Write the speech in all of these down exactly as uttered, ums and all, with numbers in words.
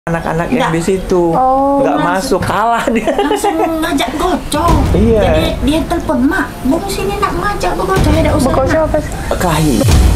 Anak-anak yang Nggak. di situ Oh. nggak Langsung- masuk, kalah dia. Langsung ngajak gocong. Iya. Jadi dia telepon, mak, bung sini nak ngajak gocong, ada usaha. Bekosnya apa sih? Kelahi.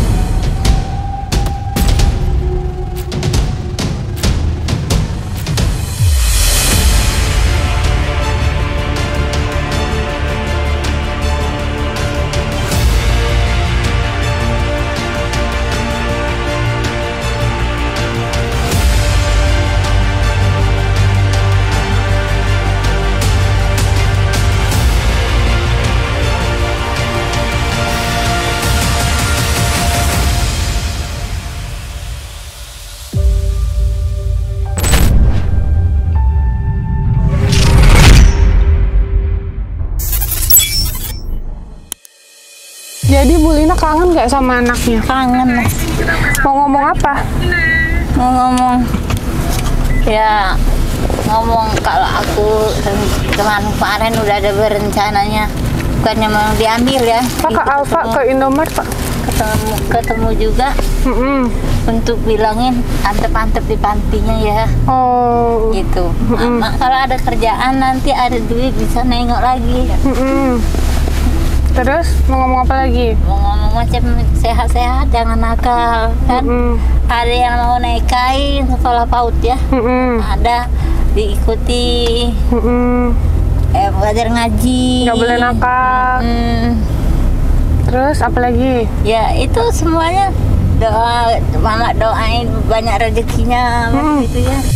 Jadi Bu Lina kangen nggak sama anaknya? Kangen. Mau ngomong apa? Mau ngomong ya ngomong kalau aku kemarin kemarin udah ada berencananya, bukannya mau diambil ya. Pak ke Ikut Alfa, ketemu- ke Indomaret Pak. ketemu ketemu juga Mm-mm. untuk bilangin antep-antep di pantinya ya Oh. gitu. Mak, kalau ada kerjaan nanti ada duit bisa nengok lagi. Mm-mm. Terus mau ngomong apa lagi? Mau ngomong macam sehat-sehat, jangan nakal kan. Mm-mm. Ada yang mau naikain sekolah PAUD ya, Mm-mm. ada diikuti Mm-mm. eh, belajar ngaji. Nggak boleh nakal. Hmm, Terus apa lagi? ya itu semuanya doa, mama doain banyak rezekinya Hmm. gitu ya.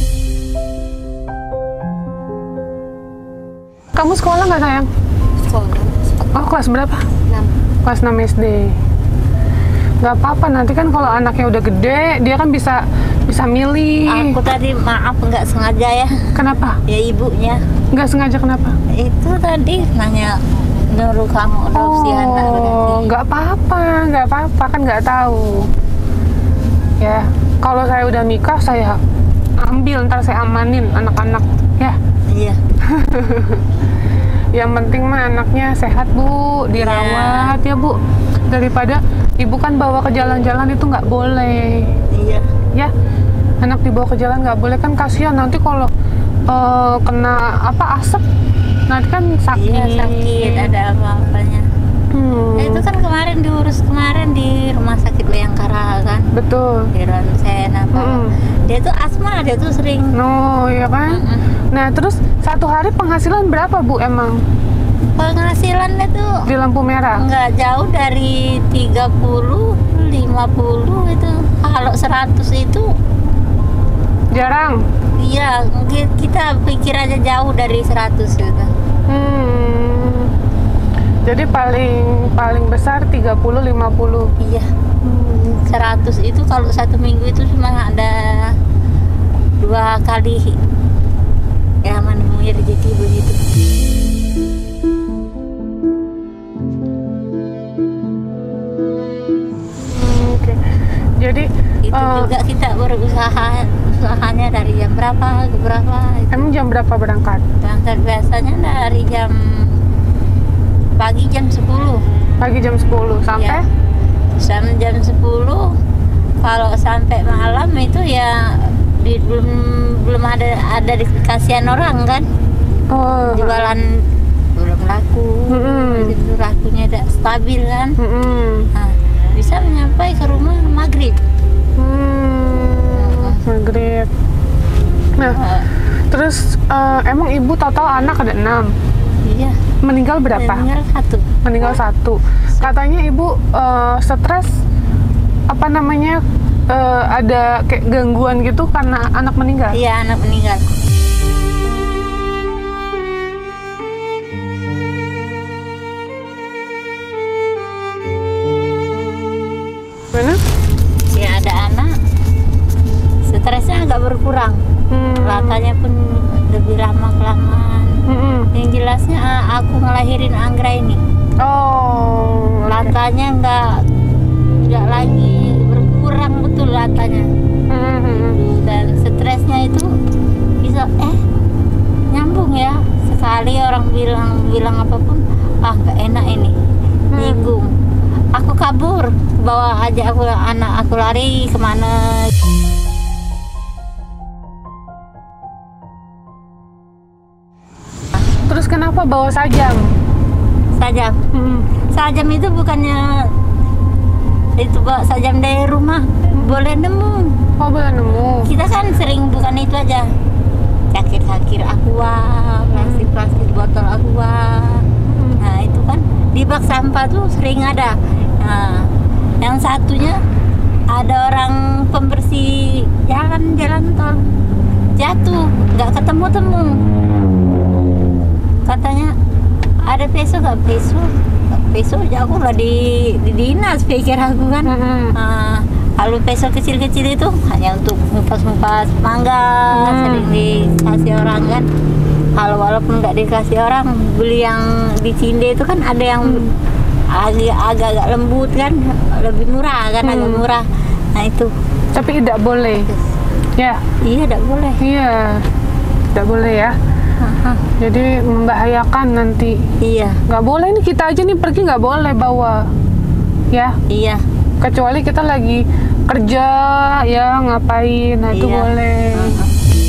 Kamu sekolah nggak sayang? Sekolah Oh kelas berapa? enam. Kelas enam S D. Nggak apa-apa, nanti kan kalau anaknya udah gede, dia kan bisa bisa milih. Aku tadi maaf nggak sengaja ya, Kenapa? ya ibunya Nggak sengaja kenapa? itu tadi nanya nyuruh kamu adopsi anak Oh, berarti. nggak apa-apa, nggak apa-apa kan nggak tahu. Ya, kalau saya udah nikah saya ambil, ntar saya amanin anak-anak. Ya, Iya. yang penting mah anaknya sehat Bu, dirawat ya Bu. Daripada ibu kan bawa ke jalan-jalan itu nggak boleh. Iya. Ya, anak dibawa ke jalan nggak boleh kan kasihan nanti kalau eh, kena apa asap, nanti kan sakit. Iya sakit, ada apa-apanya. Hmm, Nah, itu kan kemarin diurus kemarin di rumah sakit Bayangkara kan, betul. di ronsen apa. Mm-mm. Dia tuh asma, dia tuh sering. No, ya kan? Mm-mm. Nah, terus satu hari penghasilan berapa Bu emang Penghasilannya tuh di lampu merah? nggak jauh dari tiga puluh, lima puluh itu. Kalau seratus itu, Jarang. iya mungkin kita pikir aja jauh dari seratus gitu. Hmm. Jadi paling paling besar tiga puluh lima puluh. Iya, Hmm. seratus itu kalau satu minggu itu cuma ada dua kali ya menemui rezeki begitu. Hmm, Oke. Jadi Itu eh, juga kita berusaha, usahanya dari jam berapa ke berapa itu. emang jam berapa berangkat? Berangkat biasanya dari jam pagi jam sepuluh Pagi jam sepuluh sampai ya. Sampai jam sepuluh. Kalau sampai malam itu ya di, belum belum ada ada di kasihan orang kan, Oh. jualan belum laku. Mm-mm. Itu lakunya tidak stabil kan. Mm-mm. Nah, bisa nyampai ke rumah maghrib. Hmm. Maghrib. Nah, Eh, terus eh, emang ibu total anak ada enam. iya, Meninggal berapa? tinggal satu. Meninggal satu. Katanya ibu eh, stres apa namanya eh, ada kayak gangguan gitu karena anak meninggal. Iya, anak meninggal. Mana? Ya ada anak, stresnya agak berkurang. Hmm. Latanya pun lebih lama kelamaan. Mm-mm. Yang jelasnya eh, aku ngelahirin Anggra ini, Oh. oke. latanya nggak nggak lagi berkurang betul latanya. Mm-mm. Dan stresnya itu bisa eh nyambung ya. Sekali orang bilang bilang apapun, ah nggak enak ini, nyinggung. Aku kabur, bawa aja aku anak aku lari kemana. Terus kenapa bawa sajam? Sajam. Hmm. Sajam itu bukannya itu bawa sajam dari rumah, boleh nemu. Oh, boleh nemu. Kita kan sering bukan itu aja, cakir-cakir aqua, plastik-plastik botol aqua. Nah itu kan di bak sampah tuh sering ada. Nah yang satunya ada orang pembersih jalan-jalan tol jatuh, nggak ketemu-temu. Katanya ada peso nggak peso? Peso jauh lah di, di dinas pikir aku kan. Mm-hmm. Nah, kalau peso kecil-kecil itu hanya untuk ngupas-ngupas mangga, Hmm. sering dikasih orang kan. Kalau walaupun nggak dikasih orang, beli yang di Cinde itu kan ada yang agak agak lembut kan, lebih murah kan, Hmm. agak murah. Nah itu. Tapi tidak boleh. Ya, Iya, tidak boleh. iya. Tidak boleh ya. Aha, Jadi membahayakan nanti. iya, Nggak boleh nih, kita aja nih pergi nggak boleh bawa. Ya, iya. kecuali kita lagi kerja ya ngapain, nah itu Iya. boleh. Aha.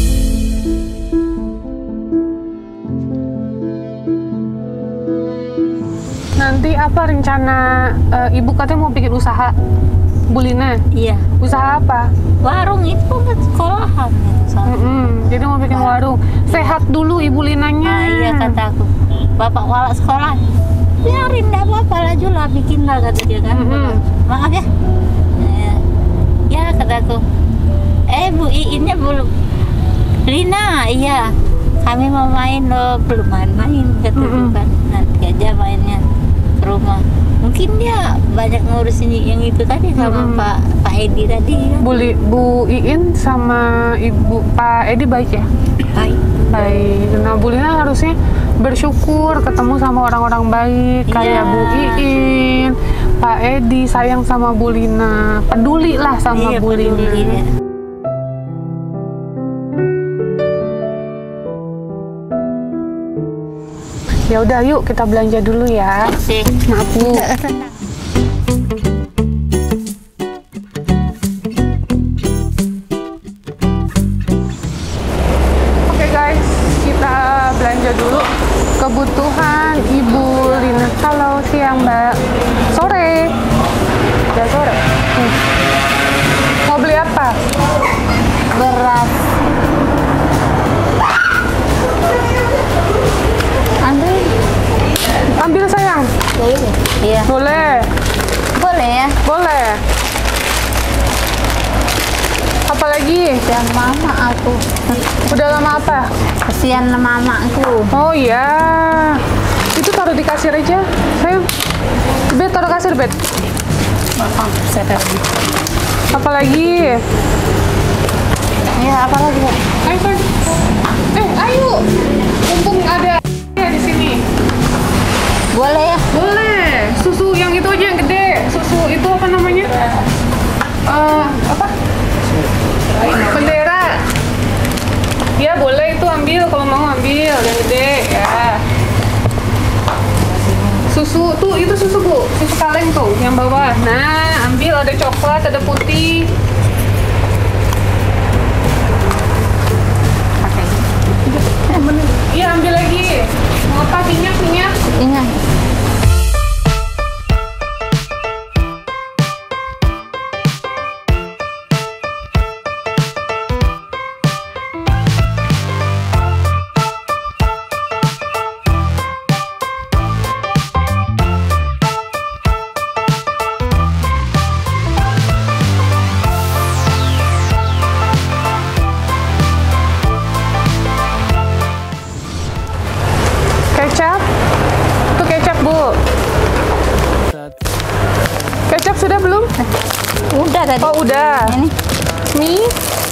Nanti apa rencana eh, ibu katanya mau bikin usaha, Bu Lina? Iya. Usaha apa? Warung itu kan sekolahan itu soalnya. Mm-mm, jadi mau bikin warung. Sehat dulu Ibu Linanya. Nah, iya kata aku. Bapak walak sekolah. Biarin enggak apa-apa lah Jula, bikin lah kata dia kan. Mm-mm. Maaf ya. Ya, ya kataku. Eh Bu Iinnya belum. Lina, iya. Kami mau main loh, belum main-main kata Mm-mm. kan. Nanti aja mainnya ke rumah. Mungkin dia banyak ngurusin yang itu tadi sama Mm-mm. Pak Pak Edi tadi kan. Bu, Li- Bu Iin sama Ibu Pak Edi baik ya? Baik. Baik. Nah, Bu Lina harusnya bersyukur ketemu sama orang-orang baik kayak Iya. Bu Iin, Pak Edi, sayang sama Bu Lina, peduli lah sama Iya, Bu peduli Lina. dia. Ya udah, yuk kita belanja dulu ya. Sih. Maaf Bu. Oke guys, kita belanja dulu kebutuhan Ibu Lina. Halo, siang Mbak. Sore. Udah sore. Hmm. Mau beli apa? Beras. Ambil. Ambil sayang. Iya. Boleh. Boleh ya. Boleh. Apalagi? Kasihan mama aku. Udah lama apa? Kasihan mamaku. Oh iya. Itu taruh di kasir aja. Sayang. Bet, taruh kasir, Bet. Apalagi? Ya apa lagi? Ayo, sayang. Eh, ayo. Mumpung ada ya di sini. Boleh ya. Boleh. Susu yang itu aja yang gede. Susu itu apa namanya? Eh, apa? Bendera. Ya boleh itu ambil kalau mau ambil yang gede ya. Susu tuh itu susu Bu, susu kaleng tuh yang bawah. Nah ambil, ada coklat, ada putih. Iya ambil lagi. Mau apa, minyak minyak? Ingat. Kecap? Itu kecap Bu. Kecap sudah belum? Udah tadi. Oh udah. Ini. Mie?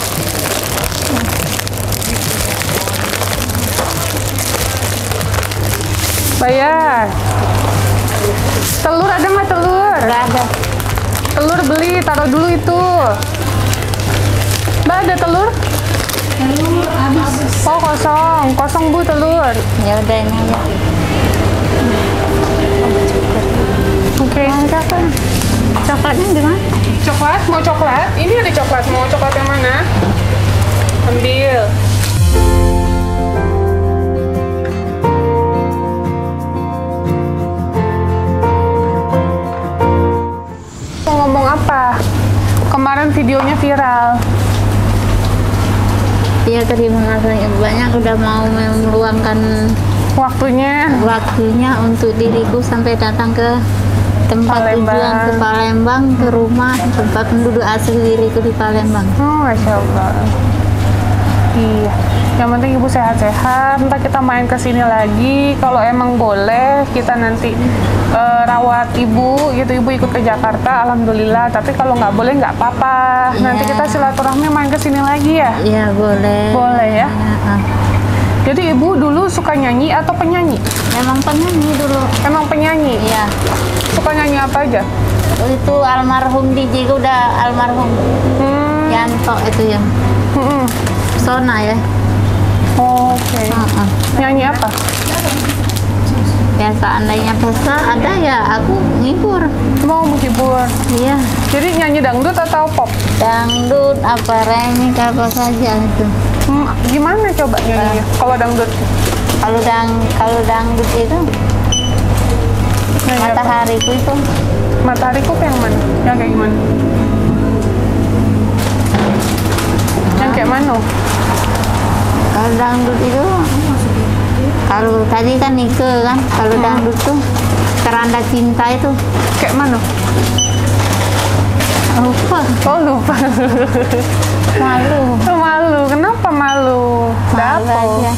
Bayar. Telur ada nggak telur? Udah ada. Telur beli, taruh dulu itu. Mbak ada telur? Oh kosong, kosong Bu telur. Ya udah ini aja. Oke. Mantap kan? Coklatnya di mana? Coklat, mau coklat? Ini ada coklat, mau coklat yang mana? Ambil. viral. Iya, terima kasih banyak udah mau meluangkan Waktunya. waktunya untuk diriku sampai datang ke tempat Palembang. tujuan, ke Palembang, ke rumah tempat penduduk asli diriku di Palembang. Oh, Masya Allah. Iya. Yang penting ibu sehat-sehat. Ntar kita main ke sini lagi. Kalau emang boleh, kita nanti eh, rawat ibu, gitu. Ibu ikut ke Jakarta, alhamdulillah. Tapi kalau nggak boleh, nggak apa-apa. Nanti Iya. kita silaturahmi main ke sini lagi ya. Iya, boleh. Boleh ya. Ah. Jadi ibu dulu suka nyanyi atau penyanyi? Memang penyanyi dulu. Emang penyanyi. Iya. Suka nyanyi apa aja? Itu almarhum D J ku udah almarhum Hmm. Yanto itu yang Mm-mm. Sona ya. Oke. Heeh. Nyanyi apa? Ya seandainya bisa ada ya aku ngibur. Mau menghibur. Iya. Jadi nyanyi dangdut atau pop? Dangdut apa remix apa saja itu. Hmm, gimana coba nyanyinya? Kalau dangdut? Kalau dang kalau dangdut itu Nyanyi apa? matahariku itu Matahariku yang mana? Yang kayak gimana? Yang kayak mana? kalau dangdut itu kalau tadi kan Nike kan kalau dangdut tuh Keranda Cinta itu Kayak mana? lupa Oh lupa. malu Malu. Kenapa malu? Ada malu apa? aja.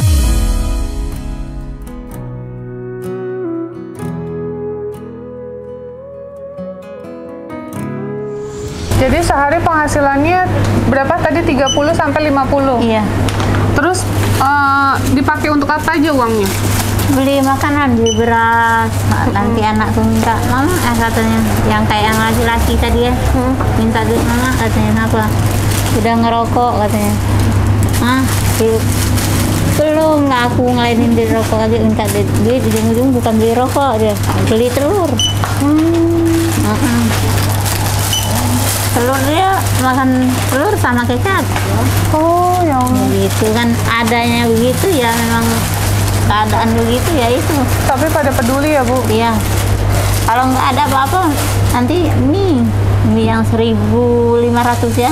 Jadi sehari penghasilannya berapa tadi? tiga puluh sampai lima puluh. Iya, Terus eh, dipakai untuk apa aja uangnya? beli makanan, beli beras. Nanti anakku minta, mama eh, katanya, yang kayak yang laki-laki tadi ya, Hmm. minta duit mama katanya, kenapa? Udah ngerokok katanya. Hah? Di- belum, nggak aku ngelainin beli rokok lagi, minta duit, duit ujung-ujung bukan beli rokok dia, beli telur. Hmm. Heeh. Telur dia makan telur sama kecap. Oh ya Allah. Begitu kan adanya begitu ya, memang keadaan begitu ya itu. Tapi pada peduli ya Bu? Iya. Kalau nggak ada apa-apa, nanti mie, mie yang seribu lima ratus ya.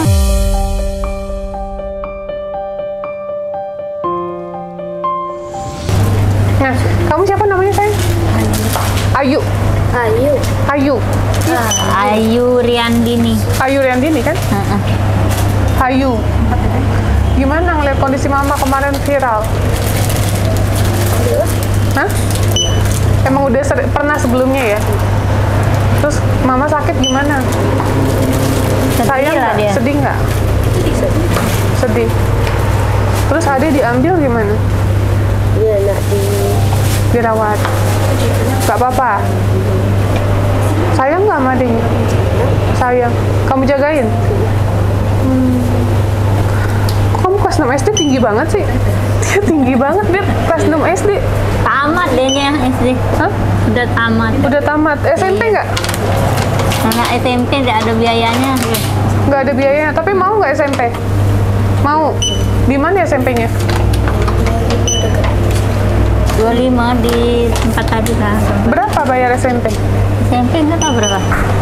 Nah, kamu siapa namanya sayang? Ayu. Ayu. Ayu. Ayu Riandini. Ayu Riandini kan? Heeh. Ayu. Gimana ngeliat kondisi mama kemarin viral? Hah? Emang udah ser- pernah sebelumnya ya? Terus mama sakit gimana? Sedih Sayang lah nggak? dia. Sedih nggak? Sedih. Terus Ade diambil gimana? Iya, nak di Dirawat. Gak apa-apa. Sayang nggak sama adenya? Sayang. Kamu jagain? Hmm. Kok kamu kelas enam S D tinggi banget sih? Dia tinggi banget, Beb. Kelas enam S D. Tamat dehnya S D. Hah? Udah tamat. Udah tamat. S M P nggak? Karena S M P nggak ada biayanya. Nggak ada biayanya. Tapi mau nggak S M P? Mau. Di mana S M P-nya? dua puluh lima di tempat tadi kan. Berapa bayar S M P? S M P nggak tahu berapa.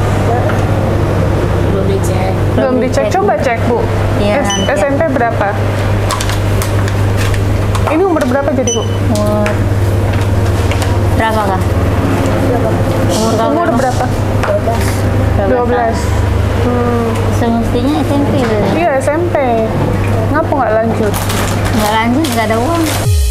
belum dicek. Belum dicek. Coba cek, Bu. Iya, S- nanti. S M P berapa? Ini umur berapa jadi, Bu? Umur berapa kah? Umur kamu Umur berapa? dua belas. Hmm. Semestinya S M P gitu. Iya, S M P. Ngapa nggak lanjut? Nggak lanjut, nggak ada uang.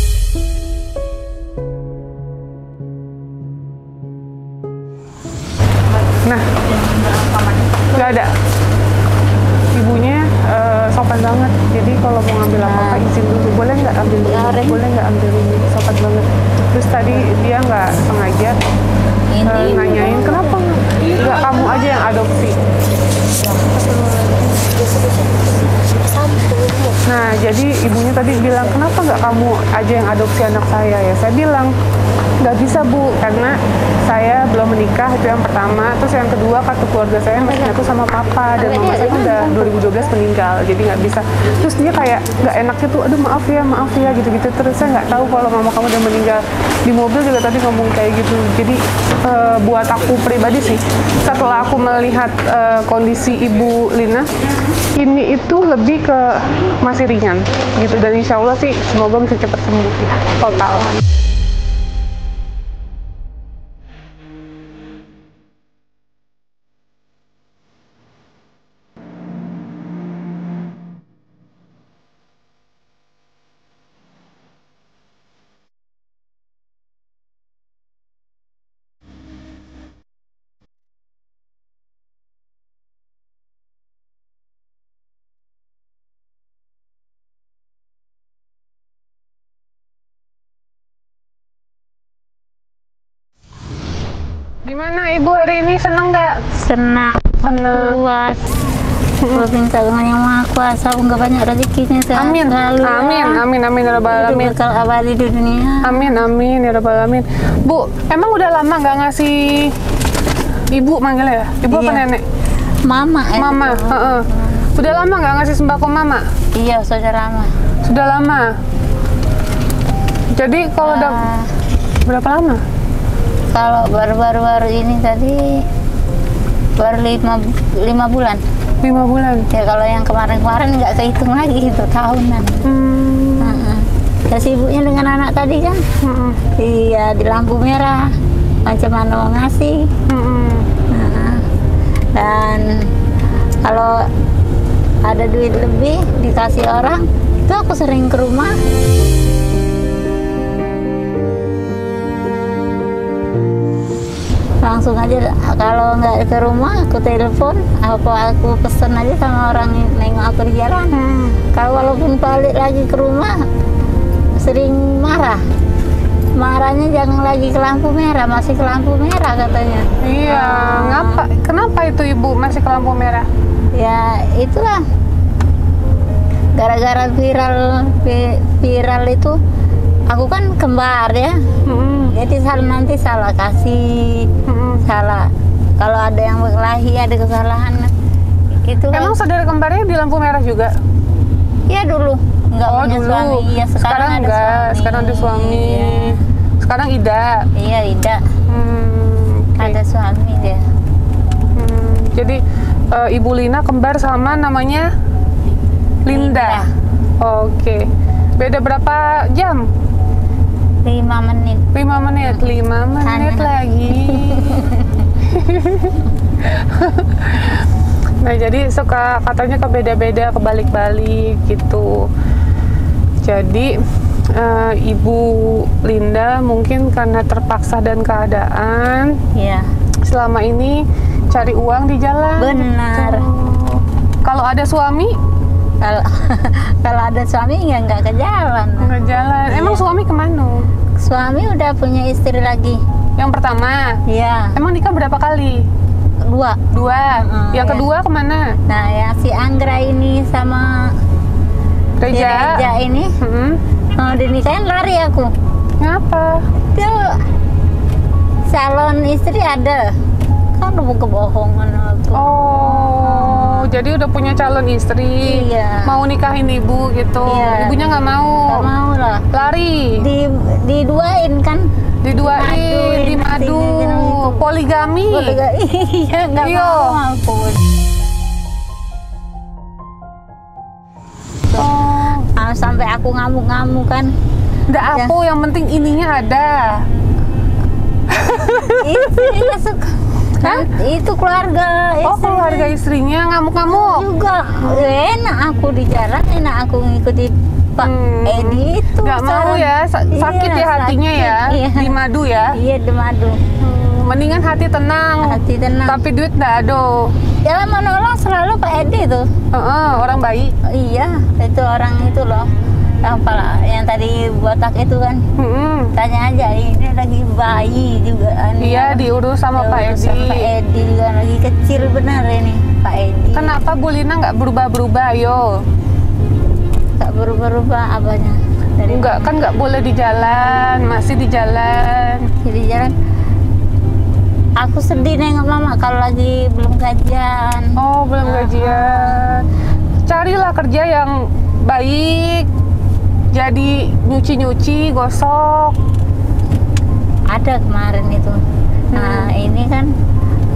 Nah, nggak ada. Ibunya eh, sopan banget. Jadi kalau mau ngambil apa-apa izin dulu. Boleh nggak ambil ini? Boleh. Boleh nggak ambil ini? Sopan banget. Terus tadi dia nggak sengaja eh, Ini nanyain kenapa nggak kamu aja yang adopsi. Nah, jadi ibunya tadi bilang, kenapa nggak kamu aja yang adopsi anak saya ya? Saya bilang, nggak bisa Bu, karena saya belum menikah, itu yang pertama. Terus yang kedua, kartu keluarga saya masih nyatu sama papa, dan mama saya kan udah dua ribu dua belas meninggal, jadi nggak bisa. Terus dia kayak nggak enak gitu, aduh maaf ya, maaf ya, gitu-gitu. Terus saya nggak tahu kalau mama kamu udah meninggal. Di mobil juga tadi ngomong kayak gitu. Jadi eh, buat aku pribadi sih, setelah aku melihat eh, kondisi Ibu Lina, ini itu lebih ke masih ringan gitu, dan insya Allah sih semoga bisa cepat sembuh ya total. Gimana Ibu hari ini, seneng nggak? Senang, Senang. puas. Gue minta dengan yang maha kuasa, semoga banyak rezekinya sehat Amin, selalu. amin, amin, amin ya rabbal Hidup alamin. kekal abadi di dunia. Amin, amin ya rabbal alamin. Bu, emang udah lama nggak ngasih Ibu manggilnya ya? Ibu apa Iya. nenek? Mama, eh, Mama, heeh. Udah lama nggak ngasih sembako Mama? Iya, saudara mah. Sudah lama. Jadi kalau udah Ah, berapa lama? kalau baru-baru ini tadi baru lima, lima bulan. Lima bulan. Ya kalau yang kemarin-kemarin nggak kehitung lagi itu tahunan. Hmm. Heeh. Ya sibuknya dengan anak tadi kan. Mm-mm. Iya, di lampu merah. Macam mana mau ngasih. Mm-mm. Nah, dan kalau ada duit lebih dikasih orang, itu aku sering ke rumah. Langsung aja, kalau nggak ke rumah aku telepon, apa aku pesen aja sama orang yang nengok aku di jalan. Hmm. Kalau walaupun balik lagi ke rumah sering marah. Marahnya jangan lagi ke lampu merah, masih ke lampu merah katanya. Iya, ngapa? Kenapa itu Ibu masih ke lampu merah? Ya itulah, gara-gara viral vi- viral itu, aku kan kembar ya, Mm-mm. jadi salah nanti salah kasih, Mm-mm. salah kalau ada yang berkelahi ada kesalahan itu kan. Emang saudara kembarnya di lampu merah juga? Ya dulu nggak Oh punya dulu. suami, iya sekarang, Sekarang ada enggak, suami. sekarang ada suami. Iya, Sekarang Ida. iya Ida Hmm, oke. ada suami dia. Hmm, jadi eh, Ibu Lina kembar sama namanya Linda. Oke. Beda berapa jam? Lima menit. lima menit. lima menit Aneh. lagi. Nah, jadi suka katanya kebeda-beda, kebalik-balik gitu. Jadi eh, Ibu Linda mungkin karena terpaksa dan keadaan Iya. selama ini cari uang di jalan. Benar. Gitu. Kalau ada suami Kalau kalau ada suami ya nggak ke jalan. nggak jalan. Emang Iya. suami kemana? Suami udah punya istri lagi. Yang pertama. Iya, Emang nikah berapa kali? dua. Dua. Mm, Yang iya. kedua kemana? Nah, ya si Anggra ini sama si Reja. Reja ini Mm-mm. mau dinikahin lari aku. Ngapa? Itu calon istri ada. Kan udah kebohongan aku. Oh, jadi udah punya calon istri. Iya. Mau nikahin ibu gitu. Iya. Ibunya nggak mau. Nggak mau lah. Lari. Di diduain kan. Diduain, Dimaduin, dimadu. sini, gitu. Poligami. Boleh. Iya, nggak Iya. mau aku. Oh, Ah, sampai aku ngamuk-ngamuk kan. nggak Ya. apa, yang penting ininya ada. Istrinya suka. Hah? Itu keluarga Oh, istrinya keluarga istrinya ngamuk-ngamuk. juga. Enak aku di jalan, enak aku ngikuti Pak Hmm. Edi itu. Nggak mau sekarang. ya, sa- sakit Iya, ya hatinya ya, sakit, iya. di madu ya. Iya, di madu. Hmm, mendingan hati tenang, Hati tenang. tapi duit nggak ada. Yang menolong selalu Pak Edi tuh. Heeh, orang baik. Iya, itu orang itu loh. Yang pala, yang tadi botak itu kan. Mm-mm. Tanya aja, ini lagi bayi juga. Ini Iya, apa? diurus sama Pak Diurus Edi. sama Pak Edi juga lagi kecil benar ini Pak Edi. Kenapa Bu Lina nggak berubah-berubah, yo? Tak berubah-ubah apanya? Dari Enggak, kan nggak boleh di jalan, masih di jalan. Jadi jalan. Aku sedih nengok mama kalau lagi belum gajian. Oh, belum Ah. gajian. Carilah kerja yang baik. Jadi nyuci-nyuci, gosok. Ada kemarin itu. Nah Hmm. ini kan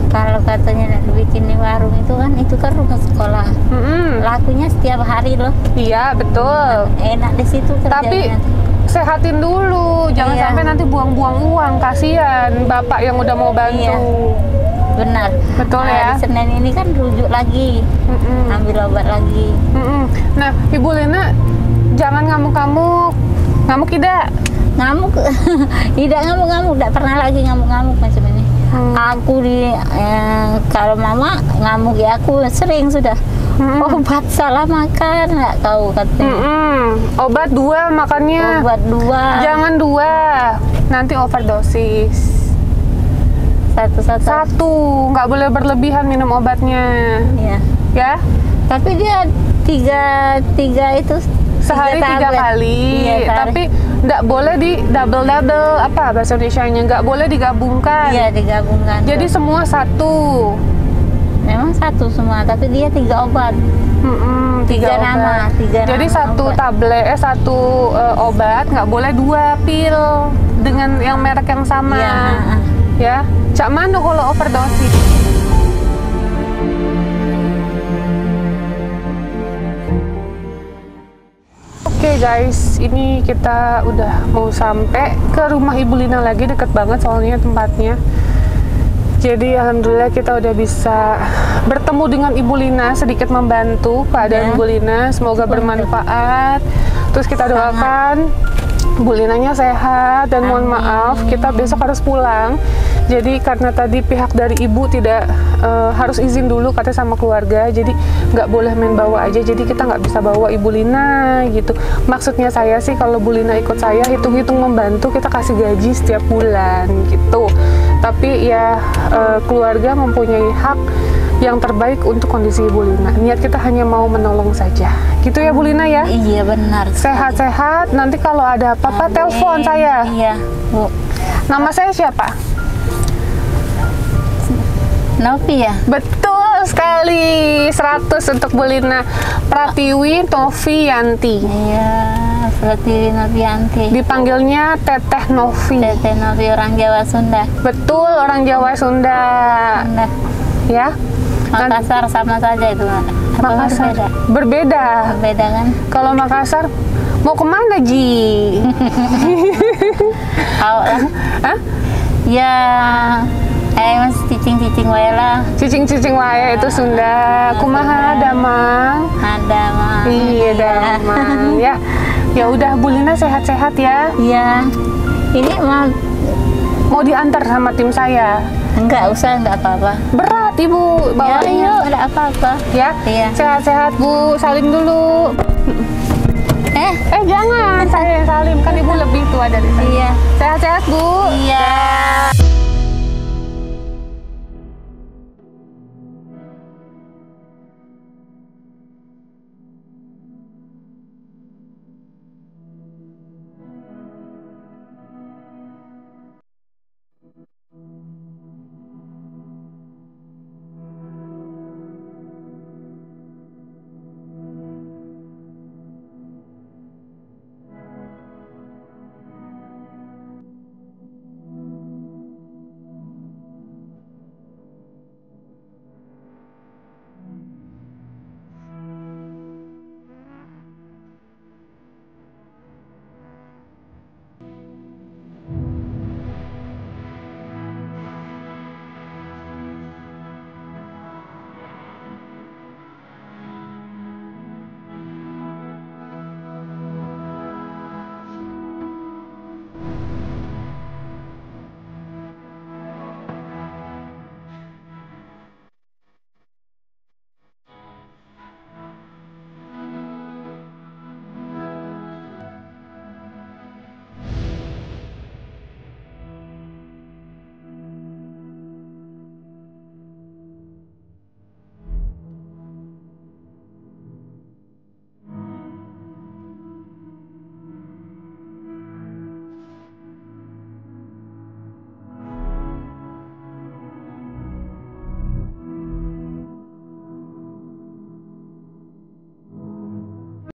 Kalau katanya nak bikin di warung itu kan, itu kan rumah sekolah. Mm-mm. Lakunya setiap hari loh. Iya betul. Enak di situ Tapi kerjanya. sehatin dulu, jangan Iya. sampai nanti buang-buang uang, kasihan bapak yang udah mau bantu. Iya. Benar. Betul Nah, ya. di Senin ini kan rujuk lagi, Mm-mm. ambil obat lagi. Mm-mm. Nah, Ibu Lina jangan ngamuk-ngamuk, ngamuk tidak? Ngamuk, tidak ngamuk-ngamuk, tidak pernah lagi ngamuk-ngamuk macam ini. Hmm. Aku di eh, kalau mama ngamuk ya aku sering sudah. Mm-mm. Obat salah makan nggak tahu katanya. Mm-mm. Obat dua makannya. Obat dua. Jangan dua, nanti overdosis. Satu-satu. Satu, nggak boleh berlebihan minum obatnya, Ya. ya. Tapi dia tiga tiga itu Sehari tiga, tablet. kali, Iya, sehari. tapi nggak boleh di double double apa bahasa Indonesia-nya, nggak boleh digabungkan. Iya digabungkan. Jadi semua satu. Memang satu semua, tapi dia tiga obat. Mm-mm, Tiga obat. nama, tiga Jadi nama satu obat. tablet, eh satu eh, obat nggak boleh dua pil dengan yang merek yang sama. Iya. Ya, cak mana kalau overdosis? Oke guys, ini kita udah mau sampai ke rumah Ibu Lina lagi, deket banget soalnya tempatnya. Jadi alhamdulillah kita udah bisa bertemu dengan Ibu Lina, sedikit membantu keadaan Ya. Ibu Lina, semoga bermanfaat. Terus kita doakan Bu Linanya sehat dan mohon Amin. maaf kita besok harus pulang. Jadi karena tadi pihak dari ibu tidak eh, harus izin dulu katanya sama keluarga, jadi nggak boleh main bawa aja. Jadi kita nggak bisa bawa Ibu Lina gitu. Maksudnya saya sih kalau Bu Lina ikut saya hitung-hitung membantu, kita kasih gaji setiap bulan gitu. Tapi ya eh, keluarga mempunyai hak yang terbaik untuk kondisi Ibu Lina. Niat kita hanya mau menolong saja. Gitu ya Bu Lina ya. Iya benar. Sehat-sehat, nanti kalau ada apa-apa Amin. telepon saya. Iya, Bu. Nama saya siapa? Novi ya? Betul sekali, seratus untuk Bu Lina. Pratiwi Novianti. Iya, seperti Novianti. Dipanggilnya Teteh Novi. Teteh Novi orang Jawa Sunda. Betul, orang Jawa Sunda. Sunda. Ya. Makassar sama saja itu. Apa Makassar berbeda? berbeda. Berbeda kan? Kalau Makassar mau kemana Ji? Awak lah. Hah? Ya, eh mas cicing-cicing wae lah. Cicing-cicing wae itu Sunda. Kumaha damang? Ada mah. Iya damang. Ya. Ya udah Bu Lina sehat-sehat ya. Iya. Ini mah Mau diantar sama tim saya. enggak usah, enggak apa-apa. Berat Ibu Ya, bawanya. yuk, enggak apa-apa. Ya. Iya. Sehat-sehat Bu, salim dulu. Eh, Eh jangan, saya yang salim, kan Ibu lebih tua dari saya. iya. Sehat-sehat Bu. Iya.